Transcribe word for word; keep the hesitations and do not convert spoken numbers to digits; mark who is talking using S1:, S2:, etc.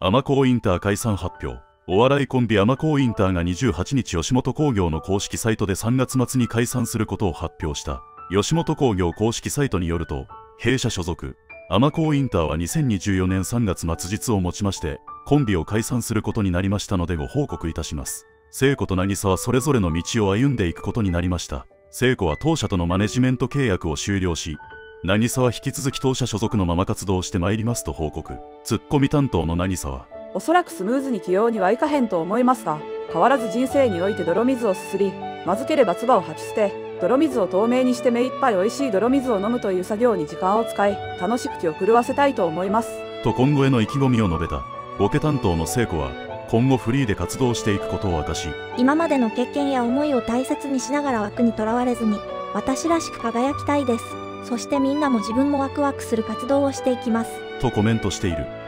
S1: アマコーインター解散発表。お笑いコンビアマコーインターがにじゅうはちにち吉本興業の公式サイトでさんがつ末に解散することを発表した。吉本興業公式サイトによると、弊社所属アマコーインターはにせんにじゅうよねんさんがつ末日をもちましてコンビを解散することになりましたのでご報告いたします。聖子と渚はそれぞれの道を歩んでいくことになりました。聖子は当社とのマネジメント契約を終了し、渚は引き続き当社所属のまま活動してまいりますと報告。ツッコミ担当の渚は、
S2: おそらくスムーズに起用にはいかへんと思いますが、変わらず人生において泥水をすすり、まずければ唾を吐き捨て、泥水を透明にして目いっぱい美味しい泥水を飲むという作業に時間を使い、楽しく気を狂わせたいと思います。
S1: と今後への意気込みを述べた。ボケ担当の聖子は、今後フリーで活動していくことを明かし、
S3: 今までの経験や思いを大切にしながら枠にとらわれずに、私らしく輝きたいです。そしてみんなも自分もワクワクする活動をしていきます。
S1: とコメントしている。